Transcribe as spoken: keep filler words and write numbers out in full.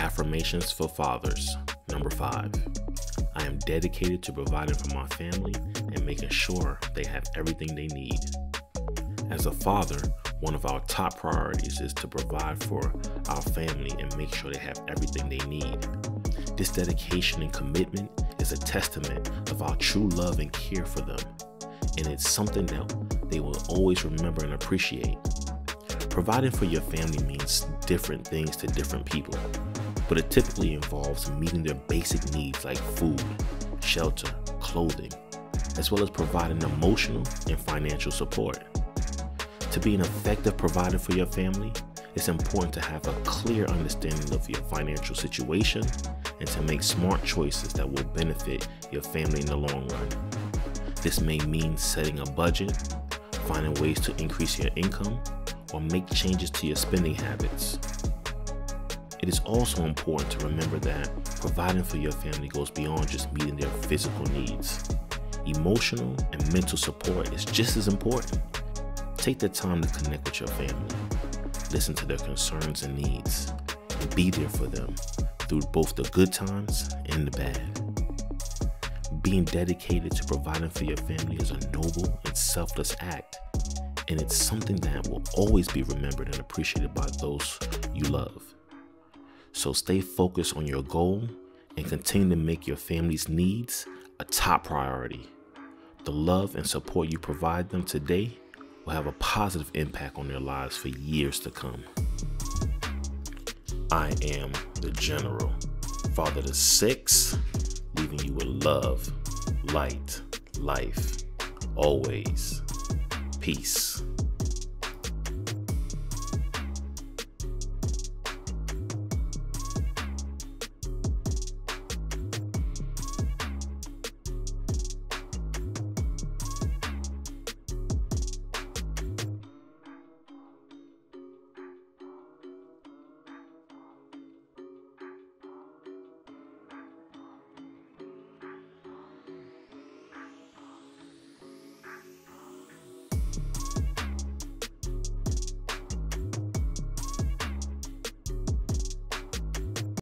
Affirmations for fathers. Number five. I am dedicated to providing for my family and making sure they have everything they need. As a father, one of our top priorities is to provide for our family and make sure they have everything they need. This dedication and commitment is a testament of our true love and care for them, and it's something that they will always remember and appreciate. Providing for your family means different things to different people, but it typically involves meeting their basic needs like food, shelter, clothing, as well as providing emotional and financial support. To be an effective provider for your family, it's important to have a clear understanding of your financial situation and to make smart choices that will benefit your family in the long run. This may mean setting a budget, finding ways to increase your income, or make changes to your spending habits. It is also important to remember that providing for your family goes beyond just meeting their physical needs. Emotional and mental support is just as important. Take the time to connect with your family, listen to their concerns and needs, and be there for them through both the good times and the bad. Being dedicated to providing for your family is a noble and selfless act, and it's something that will always be remembered and appreciated by those you love. So stay focused on your goal and continue to make your family's needs a top priority. The love and support you provide them today will have a positive impact on their lives for years to come. I am the General, father to six, leaving you with love, light, life, always. Peace.